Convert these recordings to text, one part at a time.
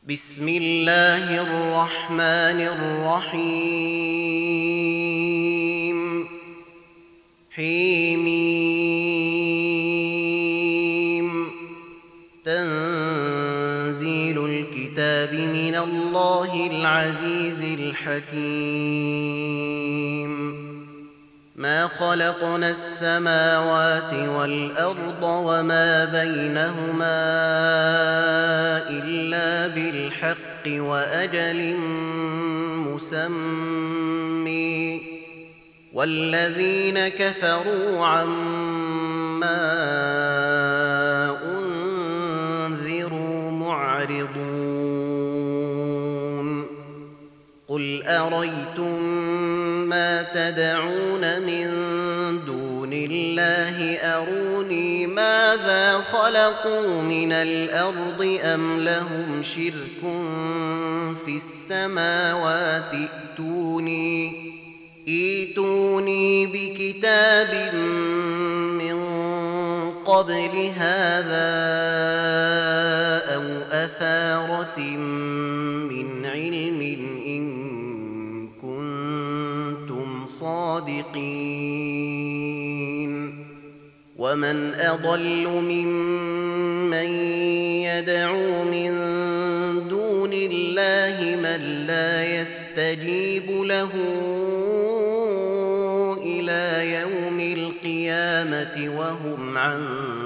بسم الله الرحمن الرحيم حميم تنزيل الكتاب من الله العزيز الحكيم ما خلقنا السماوات والأرض وما بينهما إلا بالحق وأجل مسمى والذين كفروا عما أنذروا معرضون قل أريتم ما تدعون من دون الله أروني ماذا خلقوا من الأرض أم لهم شرك في السماوات ائتوني بكتاب من قبل هذا أو أثارة من علم إن كنتم صادقين ومن أضل ممن يدعو من دون الله من لا يستجيب له إلى يوم القيامة وهم عن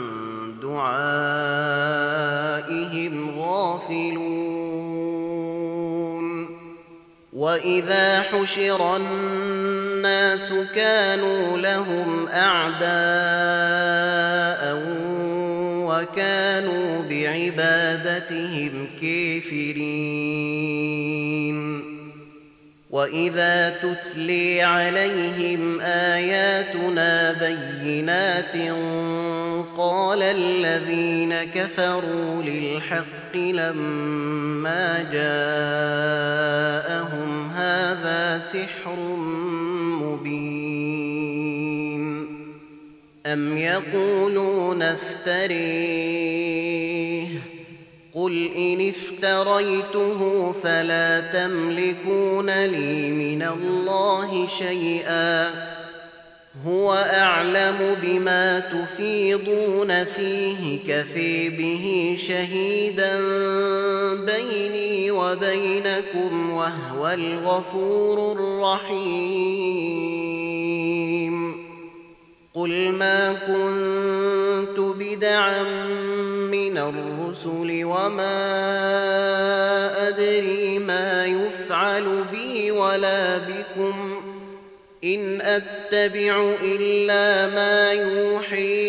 دعائهم غافلون وإذا حشر الناس كانوا لهم أعداء وكانوا بعبادتهم كافرين وإذا تتلي عليهم آياتنا بينات قال الذين كفروا للحق لما جاءهم هذا سحر مبين أم يقولون افتريه قل إن افتريته فلا تملكون لي من الله شيئا هو أعلم بما تفيضون فيه كفى به شهيدا بيني وبينكم وهو الغفور الرحيم قل ما كنت بدعا من الرسل وما أدري ما يفعل بي ولا بكم إن أتبع إلا ما يوحي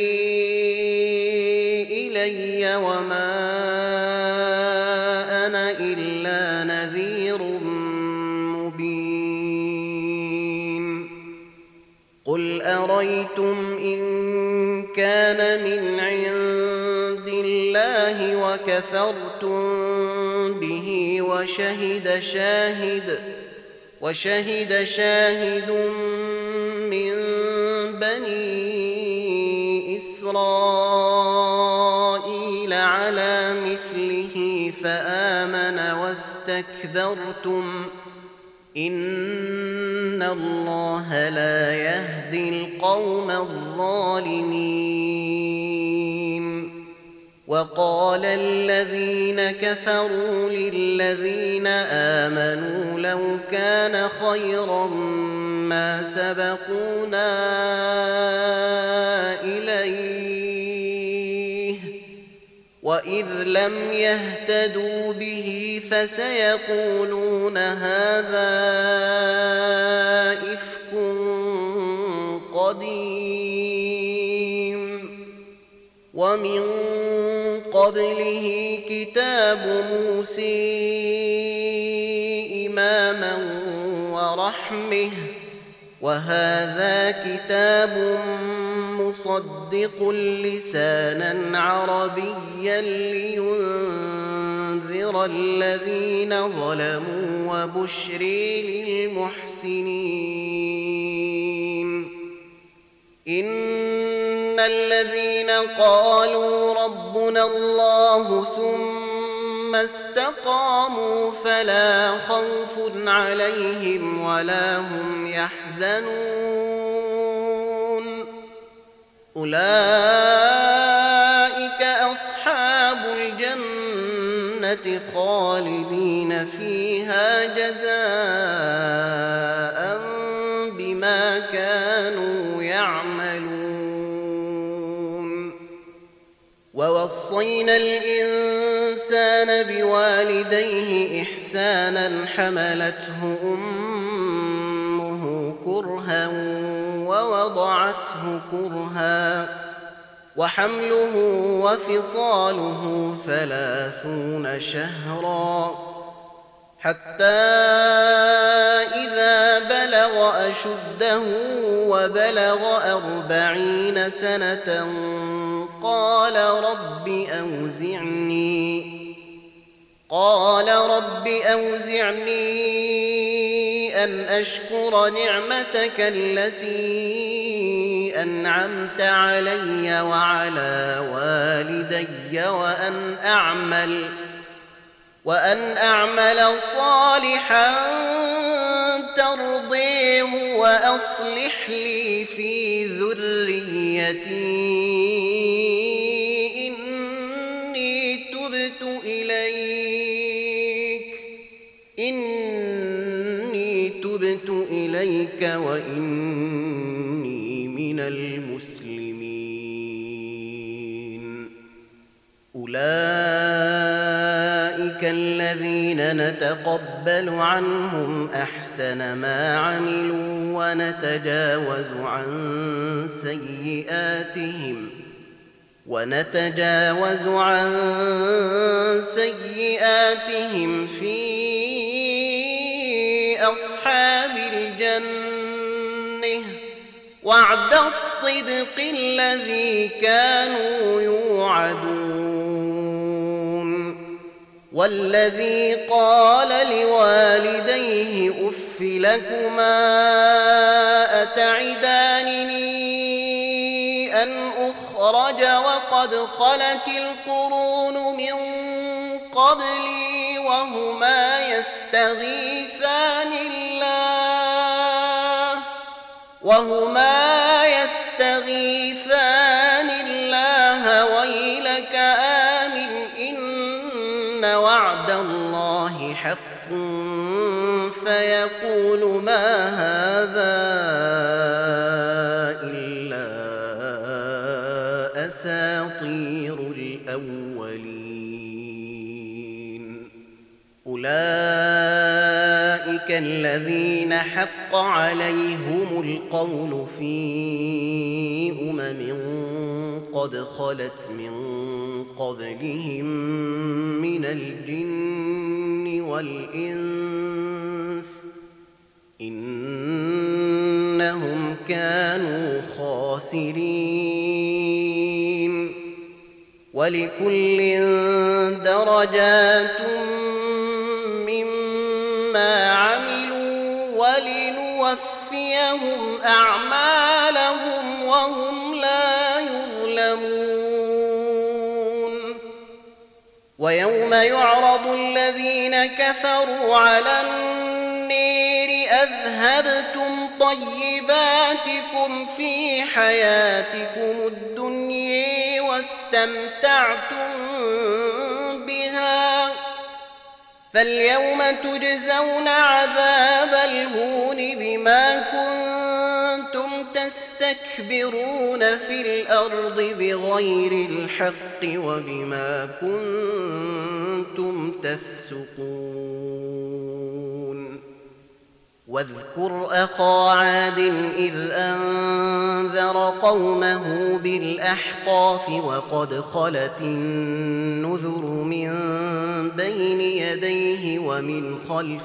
إلي وما أنا إلا نذير مبين قل أريتم إن كان من عند الله وكفرتم به وشهد شاهد من بني إسرائيل على مثله فآمن واستكبرتم إن الله لا يهدي القوم الظالمين وقال الذين كفروا للذين آمنوا لو كان خيرا ما سبقونا إليه وإذ لم يهتدوا به فسيقولون هذا إفك قديم ومن قبله كتاب موسى إماما ورحمة وهذا كتاب مصدق لسانا عربيا لينذر الذين ظلموا وبشر للمحسنين إن الذين قالوا ربنا الله ثم ثم استقاموا فلا خوف عليهم ولا هم يحزنون أولئك أصحاب الجنة خالدين فيها جزاء بما كانوا يعملون ووصينا الإنسان بوالديه إحسانا حملته أمه كرها ووضعته كرها وحمله وفصاله 30 شهرا حتى إذا بلغ أشده وبلغ 40 سنة قال رب أوزعني أن أشكر نعمتك التي أنعمت علي وعلى والدي وأن أعمل صالحا ترضيه وأصلح لي في ذريتي إني تبت إليك وإني من المسلمين أولئك الذين نتقبل عنهم أحسن ما عملوا ونتجاوز عن سيئاتهم في أصحاب الجنة وعد الصدق الذي كانوا يوعدون والذي قال لوالديه أف لكما أتعدانني أن أخرج وقد خلت القرون من قبلي وهما يستغيثان الله ويلك آمن إن وعد الله حق فيقول ما هذا إلا أساطير الأولين أولئك الذين حق عليهم القول في قد خلت من قبلهم من الجن والإنس إنهم كانوا خاسرين ولكل درجات مما عملوا ولنوفيهم أعمالهم وهم لا يظلمون ويوم يعرض الذين كفروا على النار أذهبتم طيباتكم في حياتكم الدنيا واستمتعتم بها فاليوم تجزون عذاب الهون بما كنتم تستكبرون في الأرض بغير الحق وبما كنتم تفسقون واذكر أخا عاد إذ أنذر قومه بالأحقاف وقد خلت النذر من بين يديه ومن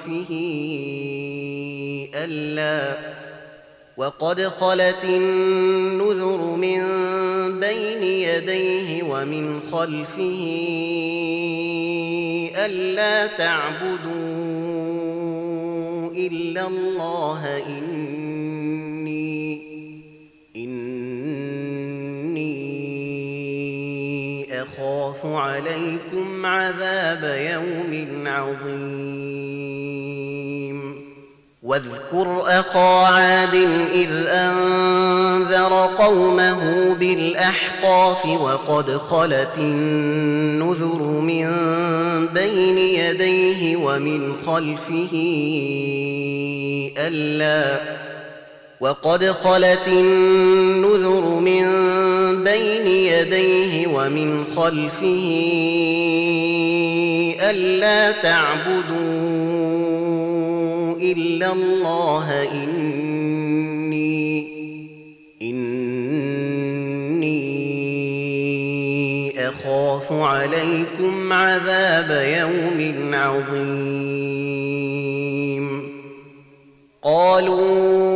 خلفه ألا تعبدوا إلا الله إني أخاف أخاف عليكم عذاب يوم عظيم واذكر أخا عاد إذ أنذر قومه بالأحقاف وقد خلت النذر من بين يديه ومن خلفه ألا تعبدوا إلا الله إني أخاف عليكم عذاب يوم عظيم قالوا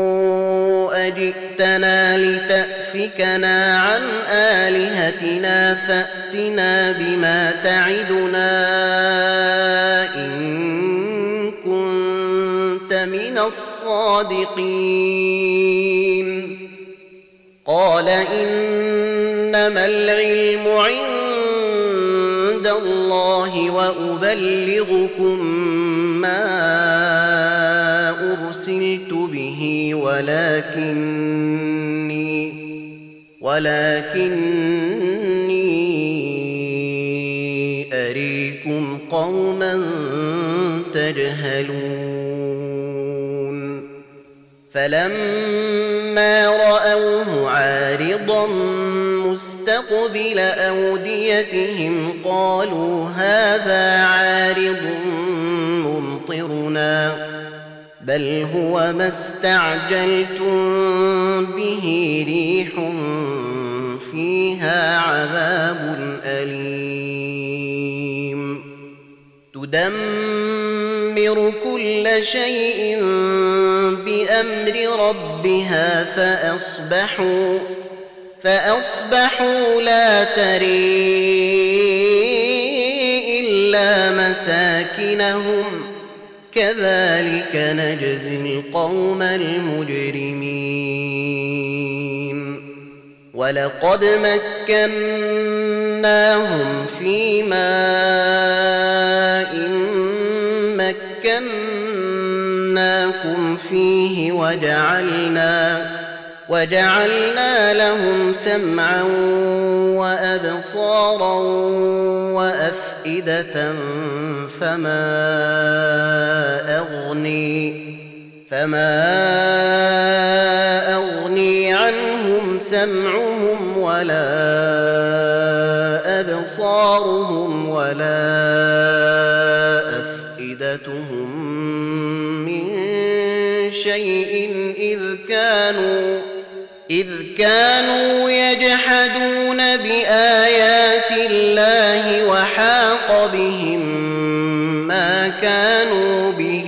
أجئتنا لتأفكنا عن آلهتنا فأتنا بما تعدنا إن كنت من الصادقين قال إنما العلم عند الله وأبلغكم ما أرسلت به ولكني أريكم قوما تجهلون فلما رأوه عارضا مستقبل أوديتهم قالوا هذا عارض ممطرنا بل هو ما استعجلتم به ريح فيها عذاب أليم تدمر كل شيء بأمر ربها فأصبحوا لا تري إلا مساكنهم كذلك نجزي القوم المجرمين ولقد مكناهم في ماء مكناكم فيه وجعلنا لهم سمعا وأبصارا وأفئدة فما أغني عنهم سمعهم ولا أبصارهم ولا أفئدتهم من شيء إذ كانوا يجحدون بآيات الله وحاق بهم ما كانوا به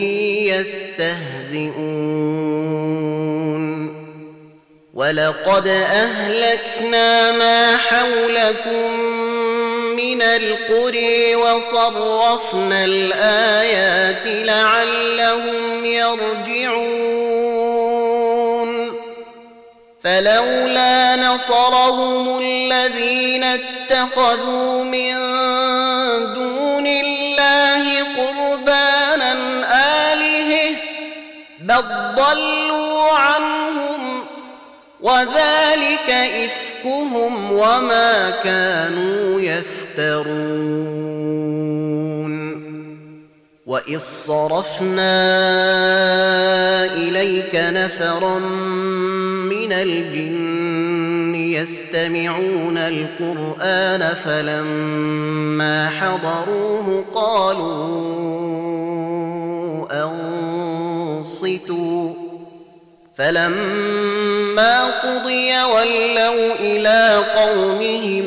يستهزئون ولقد أهلكنا ما حولكم من القرى وصرفنا الآيات لعلهم يرجعون فلولا نصرهم الذين اتخذوا من دون الله قربانا آلهة بل ضلوا عنهم وذلك إفكهم وما كانوا يفترون وإذ صرفنا إليك نفرا من الجن يستمعون القرآن فلما حضروه قالوا أنصتوا فلما قضي ولوا إلى قومهم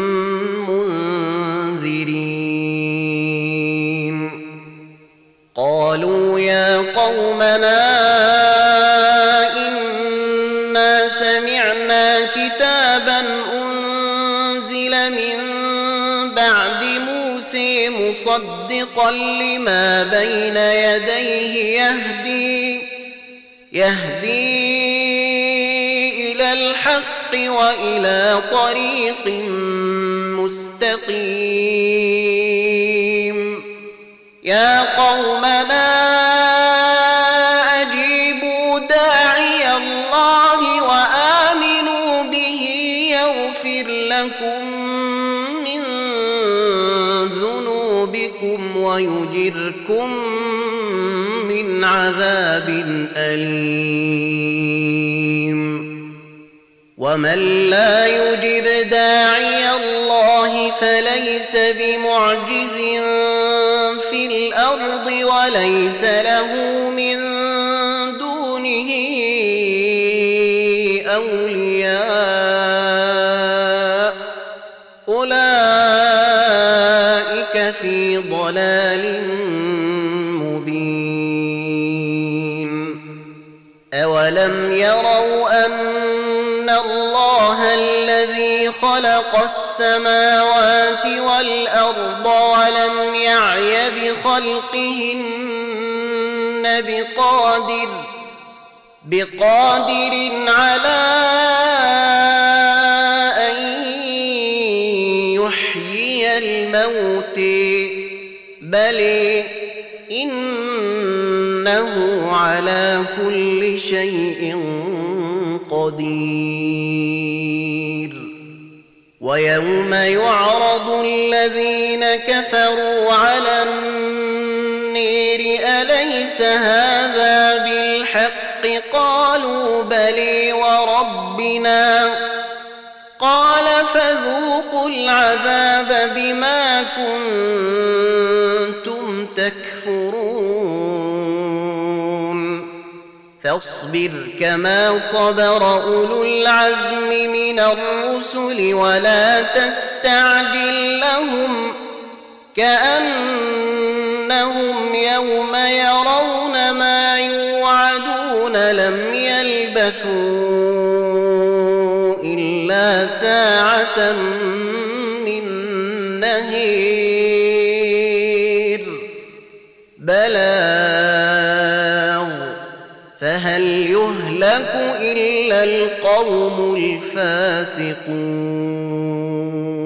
منذرين قالوا يا قومنا إنا سمعنا كتابا أنزل من بعد موسى مصدقا لما بين يديه يهدي إلى الحق وإلى طريق مستقيم يا قومنا أجيبوا داعي الله وآمنوا به يغفر لكم من ذنوبكم ويجركم من عذاب أليم ومن لا يجب داعي الله فليس بمعجز في الأرض وليس له من دونه أولياء أولئك في ضلال مبين أولم يروا أن الله الذي خلق السماوات والأرض ولم يعي بخلقهن بقادر على أن يحيي الموت بل إنه على كل شيء قدير ويوم يعرض الذين كفروا على النير أليس هذا بالحق قالوا بلى وربنا قال فذوقوا العذاب بما كنتم تكفرون فاصبر كما صبر أولو العزم من الرسل ولا تستعجل لهم كأنهم يوم يرون ما يوعدون لم يلبثوا إلا ساعة من نهير بلاغ فهل يهلك إلا القوم الفاسقون